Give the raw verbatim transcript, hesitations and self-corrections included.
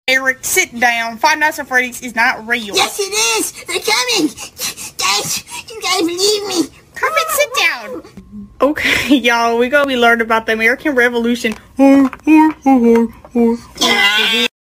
Eric, sit down. Five Nights at Freddy's is not real. Yes, it is. They're coming. Guys, you gotta believe me. Come and sit down. Okay, y'all, we're gonna be learning about the American Revolution.